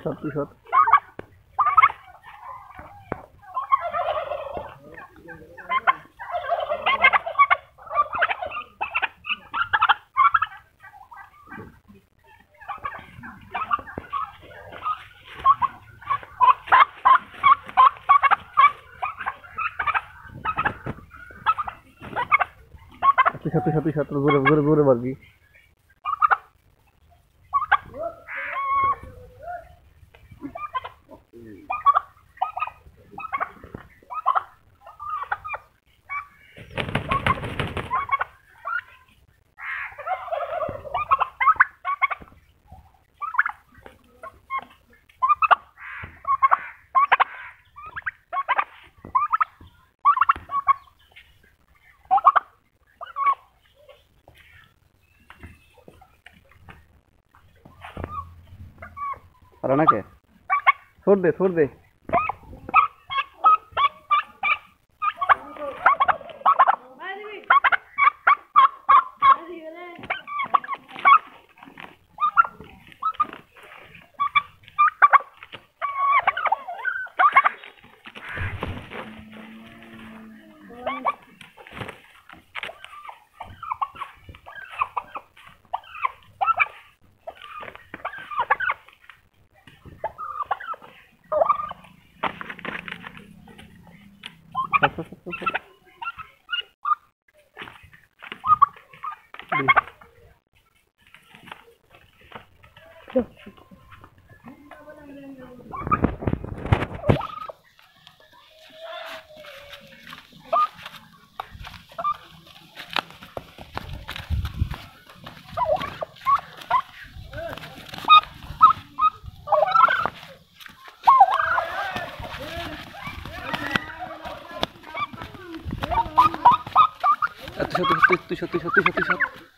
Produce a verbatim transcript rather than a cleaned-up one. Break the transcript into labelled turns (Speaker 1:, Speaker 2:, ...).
Speaker 1: Shot তুই shot. তুই shot তুই শট তুই শট জোরে জোরে জোরে মারবি। राणा के छोड़ दे छोड़ दे। তুই সত্যি সত্যি সত্যি সত্যি সত্যি সত্যি